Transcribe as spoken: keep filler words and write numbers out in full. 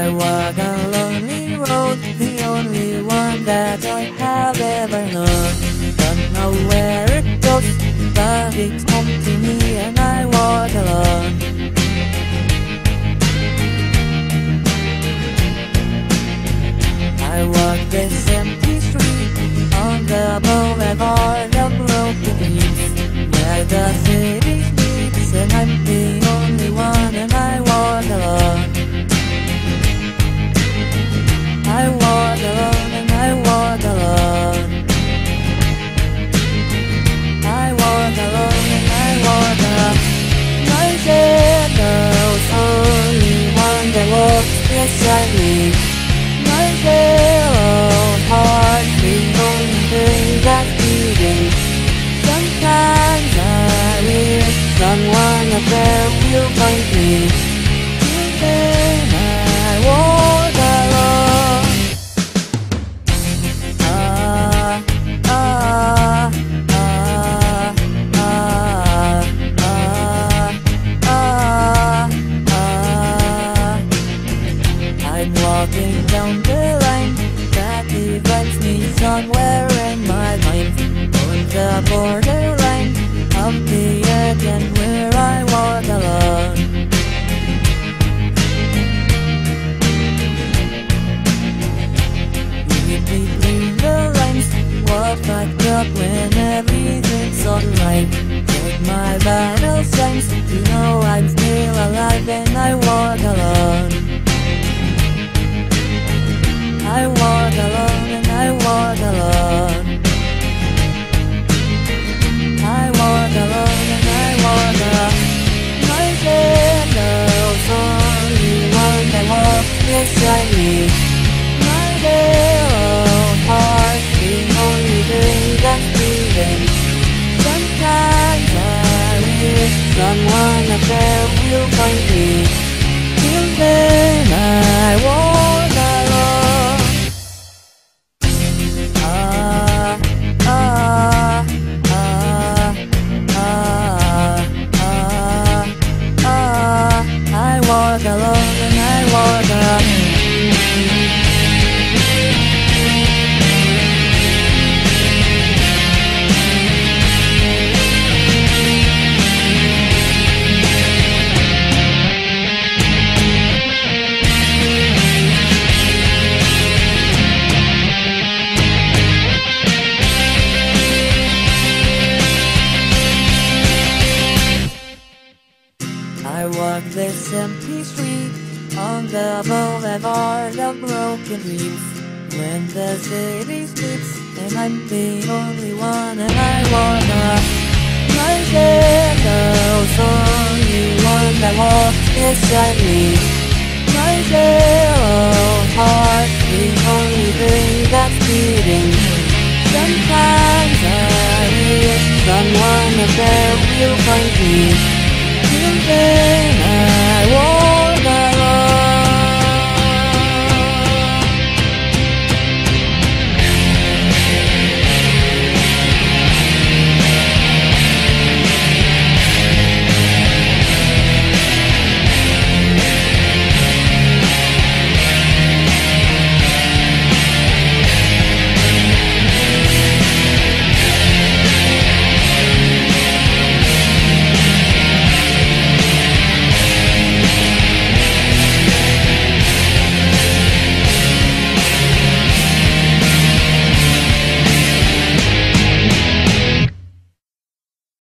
I walk a lonely road, the only one that I have ever known. Don't know where it goes, but it's home to me and I walk alone. I walk this empty street on the boulevard of broken dreams, where the city sleeps and I'm the only one and I walk alone. I walk alone and I walk alone. I walk alone and I walk alone. My shadow's only one that walks beside me. My shallow heart, the only thing that's beating. Sometimes I wish someone up there will find me. Till then I walk alone. Ah, ah, ah, ah, ah, ah, ah. I'm walking down the line that divides me somewhere in my mind, on the borderline of the edge and where I walk alone. Read between the lines, walk back up when everything's alright. Take my vital signs to know I'm still alive and I walk alone. I walk alone and I walk alone. I walk alone and I walk alone. My shadow's only one that walks beside me. My little heart, the only thing that's beating. Sometimes I wish someone up there will find me. Till then I walk alone. Ah, ah, ah, ah, ah, ah. I walk alone and I walk alone. I walk this empty street on the boulevard of broken dreams, when the city sleeps and I'm the only one and I walk alone. My shadow's only one that walks beside me. My shallow heart, the only thing that's beating. Sometimes I wish someone up there will find me. Till then